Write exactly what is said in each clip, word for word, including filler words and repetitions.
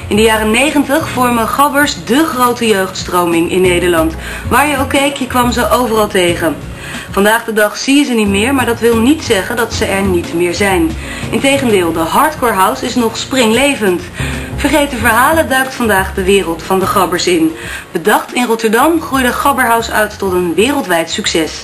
In de jaren negentig vormen gabbers de grote jeugdstroming in Nederland. Waar je ook keek, je kwam ze overal tegen. Vandaag de dag zie je ze niet meer, maar dat wil niet zeggen dat ze er niet meer zijn. Integendeel, de hardcore house is nog springlevend. Vergeten verhalen duikt vandaag de wereld van de gabbers in. Bedacht in Rotterdam groeide Gabberhouse uit tot een wereldwijd succes.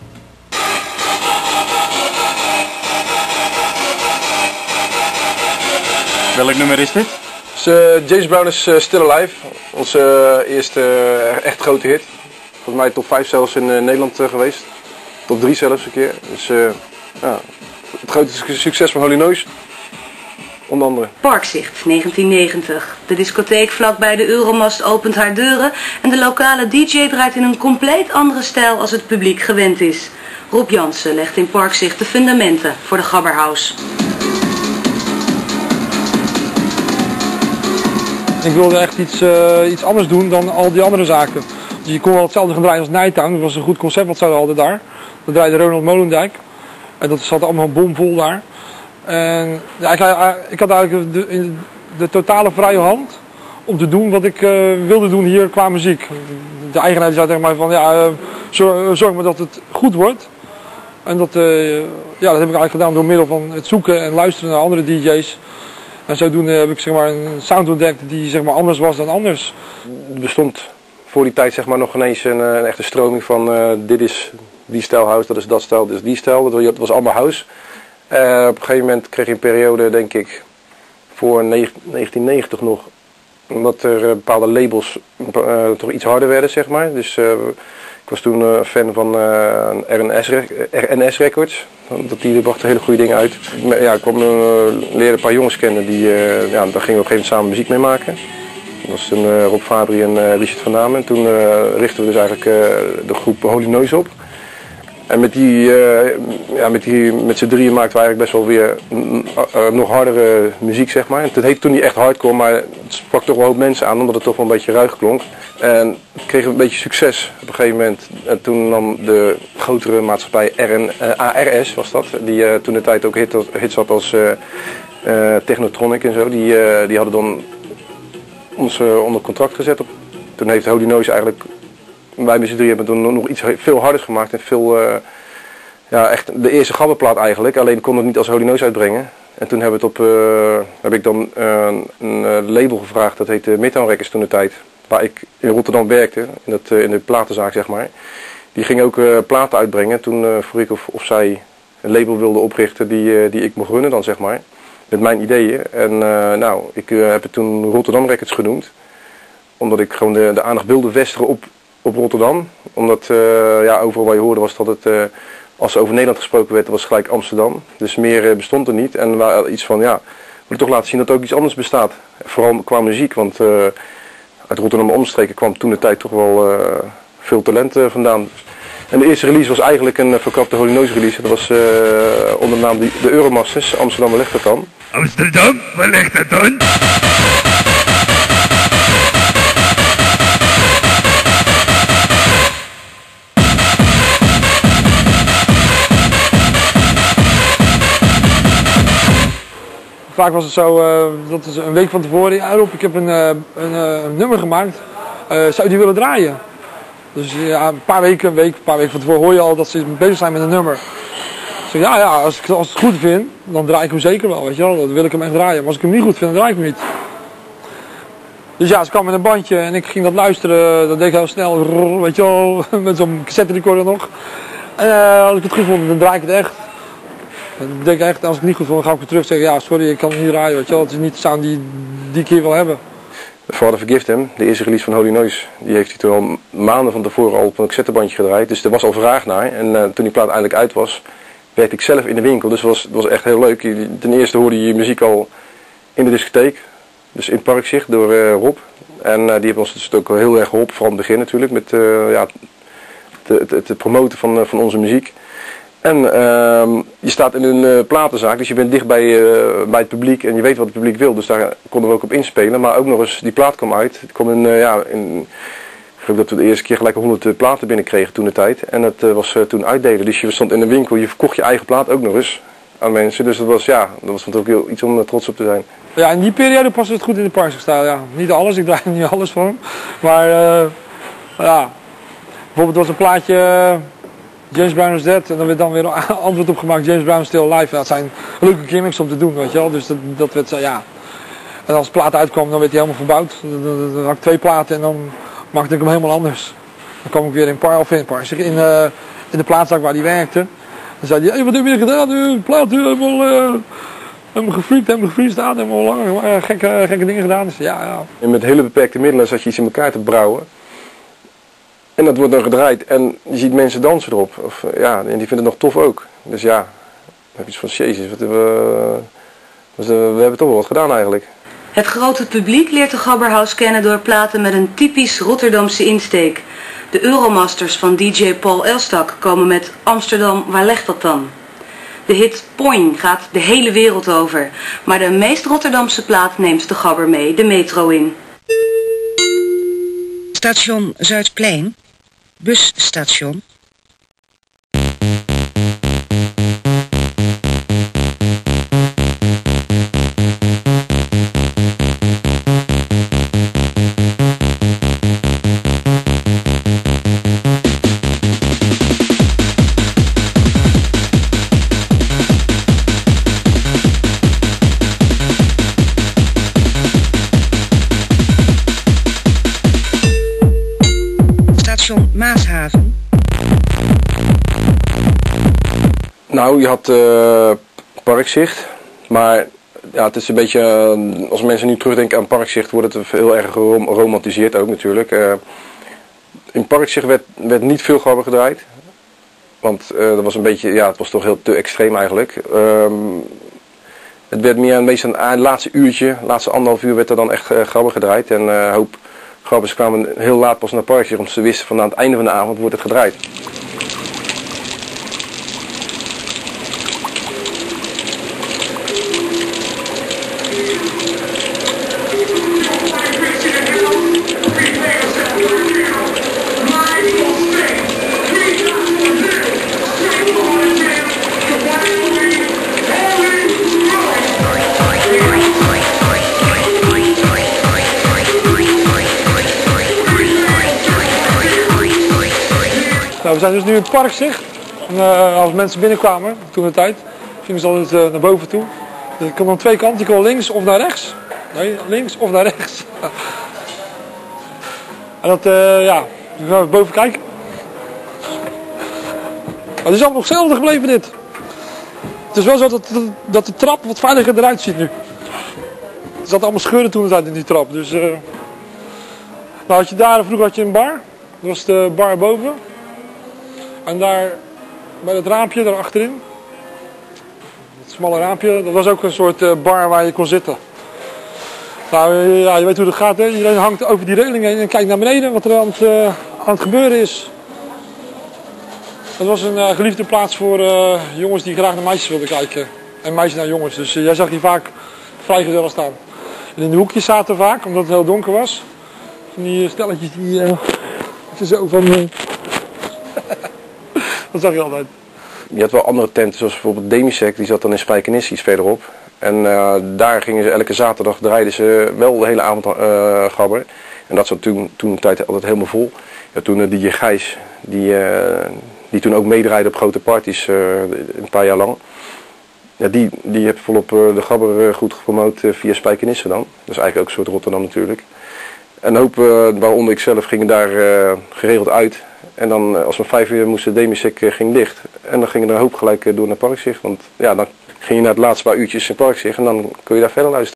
Welk nummer is dit? Dus, uh, James Brown is uh, Still Alive, onze uh, eerste uh, echt grote hit. Volgens mij top vijf zelfs in uh, Nederland uh, geweest. Top drie zelfs een keer. Dus uh, ja, het grote succes van Holy Noise. Onder andere. Parkzicht, negentien negentig. De discotheek vlakbij de Euromast opent haar deuren en de lokale D J draait in een compleet andere stijl als het publiek gewend is. Rob Jansen legt in Parkzicht de fundamenten voor de Gabberhouse. Ik wilde echt iets, uh, iets anders doen dan al die andere zaken. Dus je kon wel hetzelfde gaan draaien als Nighttown. Dat was een goed concept wat ze hadden daar. Dat draaide Ronald Molendijk. En dat zat allemaal bomvol daar. En ja, ik, ik had eigenlijk de, de totale vrije hand om te doen wat ik uh, wilde doen hier qua muziek. De eigenaar zei tegen mij van ja, uh, zorg, zorg maar dat het goed wordt. En dat, uh, ja, dat heb ik eigenlijk gedaan door middel van het zoeken en luisteren naar andere D J's. En zodoende heb ik zeg maar, een sound ontdekt die zeg maar, anders was dan anders. Er bestond voor die tijd zeg maar, nog ineens een, een echte stroming van uh, dit is die stijl house, dat is dat stijl, dit is die stijl. Dat was allemaal house. Uh, op een gegeven moment kreeg je een periode, denk ik, voor negentien negentig nog, omdat er uh, bepaalde labels uh, toch iets harder werden, zeg maar. Dus uh, ik was toen uh, fan van uh, R N S Records. Dat die brachten hele goede dingen uit. Ja, ik kwam, uh, leerde een paar jongens kennen, die, uh, ja, daar gingen we op een gegeven moment samen muziek mee maken. Dat was toen uh, Rob Fabri en uh, Richard van Damen. En toen uh, richtten we dus eigenlijk uh, de groep Holy Noise op. En met die, uh, ja, met die, met z'n drieën maakten we eigenlijk best wel weer uh, nog hardere muziek, zeg maar. Het heette toen niet echt hardcore, maar het sprak toch wel een hoop mensen aan, omdat het toch wel een beetje ruig klonk. En het kreeg een beetje succes op een gegeven moment. En toen nam de grotere maatschappij R N, uh, A R S, was dat, die uh, toen de tijd ook hit, hits had als uh, uh, Technotronic en zo, die, uh, die hadden dan ons uh, onder contract gezet. Op. Toen heeft Holy Noise eigenlijk... Wij met z'n drie hebben toen nog iets veel harders gemaakt en veel, uh, ja echt de eerste gabberplaat eigenlijk, alleen kon het niet als Holy Noise uitbrengen. En toen hebben we het op, uh, heb ik dan uh, een uh, label gevraagd, dat heette Midtown Records toen de tijd, waar ik in Rotterdam werkte, in, dat, uh, in de platenzaak zeg maar. Die ging ook uh, platen uitbrengen, toen uh, vroeg ik of, of zij een label wilde oprichten die, uh, die ik mocht runnen dan zeg maar, met mijn ideeën. En uh, nou, ik uh, heb het toen Rotterdam Records genoemd, omdat ik gewoon de, de aandacht wilde vestigen op op Rotterdam, omdat uh, ja, overal waar je hoorde was dat het, uh, als er over Nederland gesproken werd, was gelijk Amsterdam. Dus meer uh, bestond er niet en we waren iets van, ja, we willen toch laten zien dat er ook iets anders bestaat. Vooral qua muziek, want uh, uit Rotterdam omstreken kwam toen de tijd toch wel uh, veel talent uh, vandaan. En de eerste release was eigenlijk een uh, verkapte Holy Noise release, dat was uh, onder de naam de, de Euromasters, Amsterdam, waar ligt dat dan? Amsterdam, waar ligt dat dan? Vaak was het zo, uh, dat is een week van tevoren, ja Rob, ik heb een, uh, een, uh, een nummer gemaakt, uh, zou je die willen draaien? Dus ja, een paar weken, een week, een paar weken van tevoren hoor je al dat ze bezig zijn met een nummer. Dus ja, ja, als ik als het goed vind, dan draai ik hem zeker wel, weet je wel, dan wil ik hem echt draaien. Maar als ik hem niet goed vind, dan draai ik hem niet. Dus ja, ze kwam met een bandje en ik ging dat luisteren, dat deed ik heel snel, weet je wel, met zo'n cassette recorder nog. En uh, als ik het goed vond, dan draai ik het echt. Dan denk ik echt, als ik het niet goed vond, dan ga ik weer terug zeggen, ja sorry, ik kan het niet draaien, weet je wel. Het is niet de sound die, die ik hier wil hebben. Father Forgive Them, de eerste release van Holy Noise, die heeft hij toen al maanden van tevoren al op een cassettebandje gedraaid. Dus er was al vraag naar. En uh, toen die plaat eindelijk uit was, werkte ik zelf in de winkel. Dus het was, het was echt heel leuk. Ten eerste hoorde je je muziek al in de discotheek, dus in Parkzicht door uh, Rob. En uh, die heeft ons dus ook heel erg geholpen, vooral in het begin natuurlijk, met uh, ja, het, het, het promoten van, uh, van onze muziek. En uh, je staat in een uh, platenzaak, dus je bent dicht bij, uh, bij het publiek en je weet wat het publiek wil. Dus daar konden we ook op inspelen. Maar ook nog eens, die plaat kwam uit. Het kwam in, uh, ja, in, ik geloof dat we de eerste keer gelijk honderd platen binnenkregen toen de tijd. En dat uh, was uh, toen uitdelen. Dus je stond in de winkel, je verkocht je eigen plaat ook nog eens aan mensen. Dus dat was, ja, dat was natuurlijk heel, iets om uh, trots op te zijn. Ja, in die periode past het goed in de Parkzicht-stijl, ja. Niet alles, ik draai niet alles van hem. Maar uh, ja, bijvoorbeeld was een plaatje uh, James Brown is Dead en dan werd dan weer een antwoord op gemaakt, James Brown Still Alive. Ja, dat zijn leuke gimmicks om te doen, weet je wel. Dus dat, dat werd, ja. En als de plaat uitkwam, dan werd hij helemaal verbouwd. Dan, dan, dan had ik twee platen en dan maakte ik hem helemaal anders. Dan kwam ik weer in Par of in Parkzicht, in, uh, in de plaatszaak waar hij werkte. Dan zei hij, hey, wat heb je gedaan? De plaat helemaal... Uh, Hebben we gefreakt, hebben we gefreakt staan, hebben we al lang uh, gekke, gekke dingen gedaan. Dus ja, ja. En met hele beperkte middelen zat je iets in elkaar te brouwen. En dat wordt dan gedraaid en je ziet mensen dansen erop. Of, ja, en die vinden het nog tof ook. Dus ja, dan heb je iets van, jezus, wat hebben we, dus, uh, we hebben toch wel wat gedaan eigenlijk. Het grote publiek leert de Gabberhaus kennen door platen met een typisch Rotterdamse insteek. De Euromasters van D J Paul Elstak komen met Amsterdam, waar ligt dat dan? De hit Poing gaat de hele wereld over, maar de meest Rotterdamse plaat neemt de Gabber mee de metro in. Station Zuidplein, busstation. Maashaven. Nou, je had uh, Parkzicht, maar ja, het is een beetje, uh, als mensen nu terugdenken aan Parkzicht, wordt het heel erg geromantiseerd ook natuurlijk. Uh, in Parkzicht werd, werd niet veel Gabber gedraaid, want uh, dat was een beetje, ja, het was toch heel te extreem eigenlijk. Uh, het werd meer meestal aan het laatste uurtje, het laatste anderhalf uur werd er dan echt uh, Gabber gedraaid en uh, hoop Gabbers kwamen heel laat pas naar Parkzicht, omdat ze wisten van aan het einde van de avond wordt het gedraaid. Nou, we zijn dus nu in Parkzicht. En, uh, als mensen binnenkwamen, toen de tijd, gingen ze altijd uh, naar boven toe. Dus ik kon aan twee kanten, je kon links of naar rechts. Nee, links of naar rechts. En dat, uh, ja, dan gaan we boven kijken. Maar het is allemaal nog hetzelfde gebleven dit. Het is wel zo dat, dat, dat de trap wat veiliger eruit ziet nu. Er zat allemaal scheuren toen de tijd in die trap. Dus, uh, nou had je daar, vroeger had je een bar. Dat was de bar boven. En daar, bij dat raampje, daar achterin, het smalle raampje, dat was ook een soort uh, bar waar je kon zitten. Nou, uh, ja, je weet hoe dat gaat, hè? Iedereen hangt over die reling heen en kijkt naar beneden wat er aan het, uh, aan het gebeuren is. Dat was een uh, geliefde plaats voor uh, jongens die graag naar meisjes wilden kijken. En meisjes naar jongens, dus uh, jij zag hier vaak vrijgezellen staan. En in de hoekjes zaten vaak, omdat het heel donker was, van die uh, stelletjes die uh, zo van... Uh, dat zag je altijd. Je had wel andere tenten, zoals bijvoorbeeld Demisec, die zat dan in Spijkenisse iets verderop. En uh, daar gingen ze elke zaterdag, draaiden ze wel de hele avond uh, Gabber. En dat zat toen, toen de tijd altijd helemaal vol. Ja, toen uh, D J Gijs, die, uh, die toen ook meedraaide op grote parties uh, een paar jaar lang. Ja, die, die heeft volop uh, de Gabber uh, goed gepromoot uh, via Spijkenisse dan. Dat is eigenlijk ook een soort Rotterdam natuurlijk. En een hoop, uh, waaronder ik zelf, gingen daar uh, geregeld uit. En dan uh, als we vijf uur moesten, Demisec uh, ging dicht. En dan gingen er een hoop gelijk uh, door naar Parkzicht. Want ja, dan ging je naar het laatste paar uurtjes in Parkzicht en dan kun je daar verder luisteren.